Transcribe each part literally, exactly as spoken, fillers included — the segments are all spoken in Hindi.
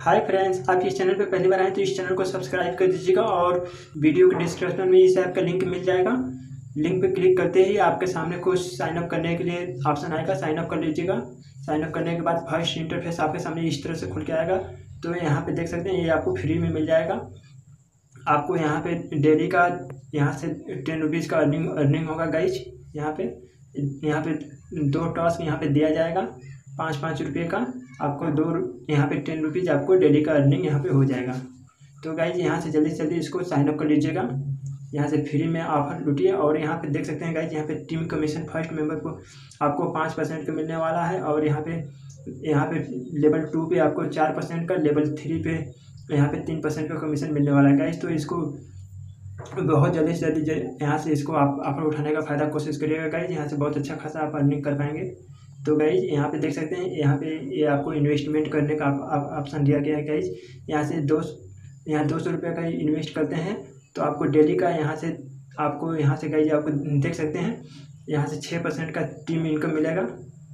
हाय फ्रेंड्स, आप इस चैनल पर पहली बार आए तो इस चैनल को सब्सक्राइब कर दीजिएगा और वीडियो के डिस्क्रिप्शन में इस ऐप का लिंक मिल जाएगा। लिंक पे क्लिक करते ही आपके सामने कुछ साइन अप करने के लिए ऑप्शन आएगा, साइन अप कर लीजिएगा। साइन अप करने के बाद फर्स्ट इंटरफेस आपके सामने इस तरह से खुल के आएगा। तो यहाँ पे देख सकते हैं, ये आपको फ्री में मिल जाएगा। आपको यहाँ पे डेली का यहाँ से टेन रुपीज़ का अर्निंग अर्निंग होगा गाइज। यहाँ पे यहाँ पे दो टास्क यहाँ पे दिया जाएगा, पाँच पाँच रुपये का। आपको दो यहाँ पे टेन रुपीज़ आपको डेली का अर्निंग यहाँ पे हो जाएगा। तो गाइज यहाँ से जल्दी से जल्दी इसको साइन अप कर लीजिएगा। यहाँ से फ्री में ऑफर लूटिए। और यहाँ पे देख सकते हैं गाइज, यहाँ पे टीम कमीशन फर्स्ट मेंबर को आपको पाँच परसेंट का मिलने वाला है। और यहाँ पे यहाँ पे लेवल टू पे आपको चार परसेंट का, लेवल थ्री पे यहाँ पे तीन परसेंट का कमीशन मिलने वाला है गाइज। तो इसको बहुत जल्दी से जल्दी यहाँ से इसको आप ऑफर उठाने का फ़ायदा कोशिश करिएगा गाइज। यहाँ से बहुत अच्छा खासा आप अर्निंग कर पाएंगे। तो गाइज यहाँ पे देख सकते हैं, यहाँ पे ये आपको इन्वेस्टमेंट करने का ऑप्शन दिया गया है गाइज। यहाँ से दो यहाँ दो सौ रुपये का इन्वेस्ट करते हैं तो आपको डेली का यहाँ से आपको यहाँ से गाइज आपको देख सकते हैं, यहाँ से छः परसेंट का टीम इनकम मिलेगा।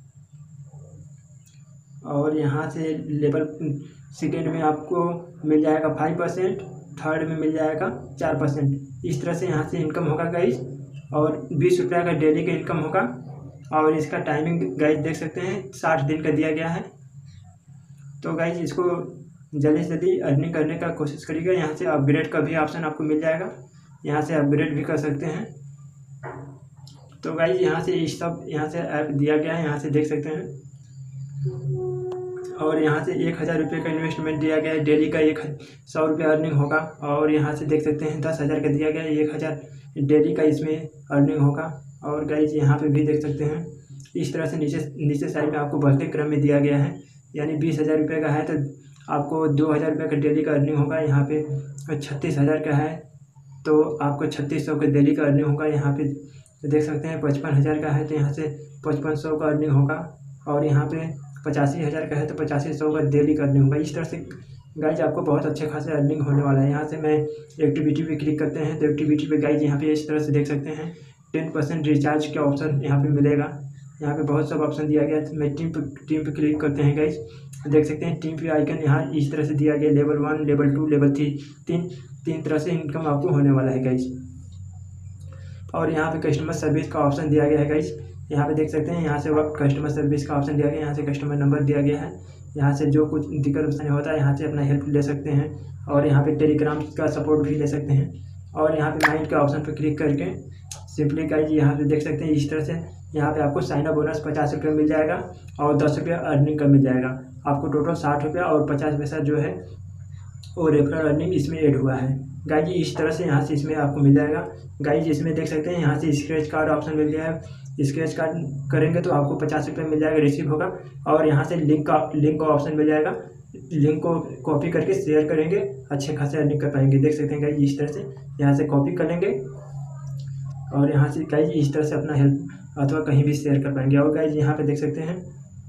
और यहाँ से लेवल सेकेंड में आपको मिल जाएगा फाइव परसेंट, थर्ड में मिल जाएगा चार परसेंट। इस तरह से यहाँ से इनकम होगा गाइज। और बीस रुपये का डेली का इनकम होगा। और इसका टाइमिंग गाइज देख सकते हैं, साठ दिन का दिया गया है। तो गाइज इसको जल्दी से जल्दी अर्निंग करने का कोशिश करिएगा। यहाँ से अपग्रेड का भी ऑप्शन आपको मिल जाएगा, यहाँ से अपग्रेड भी कर सकते हैं। तो गाइज यहाँ से इस सब यहाँ से ऐप दिया गया है, यहाँ से देख सकते हैं। और यहाँ से एक हज़ार रुपये का इन्वेस्टमेंट दिया गया है, डेली का एक सौ रुपये अर्निंग होगा। और यहाँ से देख सकते हैं दस हज़ार का दिया गया है, एक हज़ार डेली का इसमें अर्निंग होगा। और गाइज यहाँ पे भी देख सकते हैं, इस तरह से नीचे नीचे साइड में आपको बढ़ते क्रम में दिया गया है। यानी बीस हज़ार रुपये का है तो आपको दो हज़ार रुपये का डेली का अर्निंग होगा। यहाँ पे छत्तीस हज़ार का है तो आपको छत्तीस सौ का डेली का अर्निंग होगा। यहाँ पे देख सकते हैं पचपन हज़ार का है तो यहाँ से पचपन सौ का अर्निंग होगा। और यहाँ पे पचासी हज़ार का है तो पचासी सौ का डेली का अर्निंग होगा। इस तरह से गाइज आपको बहुत अच्छे खासे अर्निंग होने वाला है। यहाँ से मैं एक्टिविटी पे क्लिक करते हैं तो एक्टिविटी पे गाइज यहाँ पे इस तरह से देख सकते हैं, टेन परसेंट रिचार्ज का ऑप्शन यहाँ पे मिलेगा। यहाँ पे बहुत सब ऑप्शन दिया गया है। मैं टीम पे टीम पे क्लिक करते हैं गाइज, देख सकते हैं टीम पे आइकन यहाँ इस तरह से दिया गया, level one, level two, level three, तीन तीन तरह से इनकम आपको होने वाला है गाइज। और यहाँ पे कस्टमर सर्विस का ऑप्शन दिया गया है गाइज। यहाँ पे देख सकते हैं, यहाँ से वक्त कस्टमर सर्विस का ऑप्शन दिया गया है। यहाँ से कस्टमर नंबर दिया गया है। यहाँ से जो कुछ दिक्कत परेशानी होता है यहाँ से अपना हेल्प ले सकते हैं। और यहाँ पे टेलीग्राम का सपोर्ट भी ले सकते हैं। और यहाँ पे माइंड के ऑप्शन पर क्लिक करके सिंपली गाइज यहाँ पे देख सकते हैं, इस तरह से यहाँ पे आपको साइन अप बोनस पचास रुपये मिल जाएगा और दस रुपये अर्निंग का मिल जाएगा। आपको टोटल साठ रुपया और पचास पैसा जो है वो रेफरल अर्निंग इसमें ऐड हुआ है गाइज। इस तरह से यहाँ से इसमें आपको मिल जाएगा गाइज। इसमें देख सकते हैं, यहाँ से स्क्रैच कार्ड ऑप्शन मिल गया है। स्क्रैच कार्ड करेंगे तो आपको पचास रुपये मिल जाएगा, रिसीव होगा। और यहाँ से लिंक का लिंक का ऑप्शन मिल जाएगा। लिंक को कॉपी करके शेयर करेंगे, अच्छे खासे अर्निंग कर पाएंगे। देख सकते हैं गाइज, इस तरह से यहाँ से कॉपी कर लेंगे और यहाँ से गाइज इस तरह से अपना हेल्प अथवा कहीं भी शेयर कर पाएंगे। और गाइज यहाँ पे देख सकते हैं,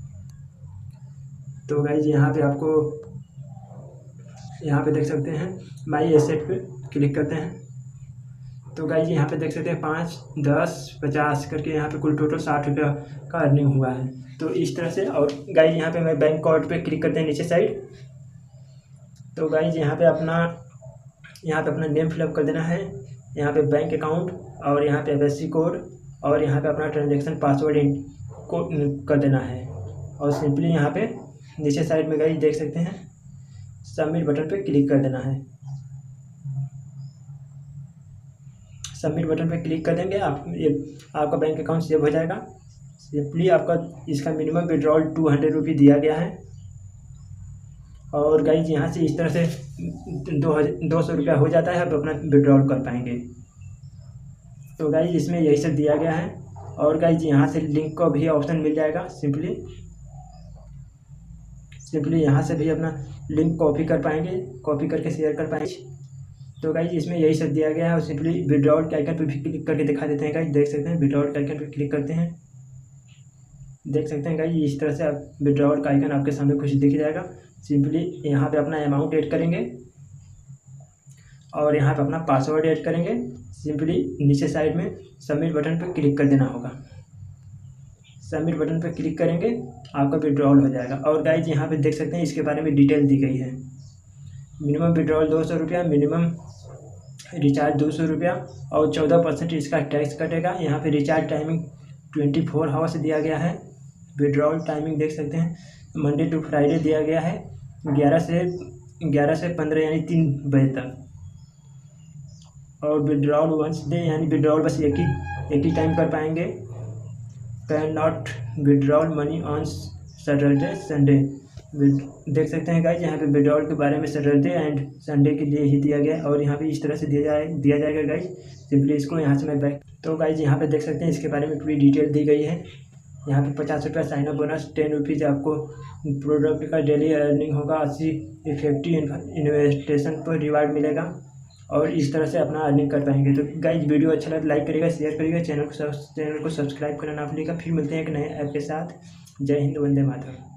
तो गाइज यहाँ पे आपको यहाँ पे देख सकते हैं माई एसेट पे क्लिक करते हैं तो गाइज यहाँ पे देख सकते हैं पाँच, दस, पचास करके यहाँ पे कुल टोटल साठ रुपये का अर्निंग हुआ है। तो इस तरह से। और गाइज यहाँ पे मैं बैंक अकाउंट पे क्लिक करते हैं नीचे साइड। तो गाइज यहाँ पे अपना यहाँ पे अपना नेम फिलअप कर देना है, यहाँ पे बैंक अकाउंट और यहाँ पे एफ एस सी कोड और यहाँ पे अपना ट्रांजेक्शन पासवर्ड को कर देना है। और सिंपली यहाँ पे नीचे साइड में गाइज देख सकते हैं, सबमिट बटन पे क्लिक कर देना है। सबमिट बटन पे क्लिक कर देंगे, आप ये आपका बैंक अकाउंट सेव हो जाएगा। सिंपली आपका इसका minimum withdrawal two hundred rupee दिया गया है। और गाइज यहाँ से इस तरह से दो हज़ार दो सौ रुपया हो जाता है, आप अपना विड्रॉल कर पाएंगे। तो गाइज इसमें यही सब दिया गया है। और गाइज यहाँ से लिंक का भी ऑप्शन मिल जाएगा। सिंपली सिंपली यहाँ से भी अपना लिंक कॉपी कर पाएंगे, कॉपी करके शेयर कर पाएंगे। तो गाइज इसमें यही सब दिया गया है। और सिंपली विड्रॉल के आइकन पे भी क्लिक करके दिखा देते हैं गाइज, देख सकते हैं विड्रॉल के आइकन पे क्लिक करते हैं, देख सकते हैं गाइज इस तरह से आप विड्रॉल का आइकन आपके सामने कुछ दिख जाएगा। सिंपली यहाँ पे अपना अमाउंट ऐड करेंगे और यहाँ पे अपना पासवर्ड ऐड करेंगे। सिंपली नीचे साइड में सबमिट बटन पर क्लिक कर देना होगा। सबमिट बटन पर क्लिक करेंगे आपका विड्रॉल हो जाएगा। और गाइज यहाँ पे देख सकते हैं इसके बारे में डिटेल दी गई है। मिनिमम विड्रॉल दो सौ रुपया, मिनिमम रिचार्ज दो सौ रुपया और चौदह परसेंट इसका टैक्स कटेगा। यहाँ पे recharge timing twenty four hours दिया गया है। विड्रॉल टाइमिंग देख सकते हैं मंडे टू फ्राइडे दिया गया है, ग्यारह से ग्यारह से पंद्रह यानी तीन बजे तक। और विड्रॉल वंस डे यानी विड्रॉल बस एक ही एक ही टाइम कर पाएंगे। Can not withdrawal money on Saturday Sunday. देख सकते हैं गाइज यहाँ पे विड्रॉल के बारे में सैटरडे एंड संडे के लिए ही दिया गया है और यहाँ पे इस तरह से दिया जाए दिया जाएगा गाइज। सिंपली इसको यहाँ से मैं बैक तो गाइज यहाँ पे देख सकते हैं इसके बारे में पूरी डिटेल दी गई है। यहाँ पे पचास रुपया sign up bonus, ten rupees आपको प्रोडक्ट का डेली अर्निंग होगा, अस्सी इफेक्टिव इन्वेस्टेशन पर रिवार्ड मिलेगा और इस तरह से अपना अर्निंग कर पाएंगे। तो गाइज वीडियो अच्छा लगे लाइक करिएगा, शेयर करिएगा, चैनल को चैनल को सब्सक्राइब करना ना भूलिएगा। फिर मिलते हैं एक नए ऐप के साथ। जय हिंद, वंदे मातरम।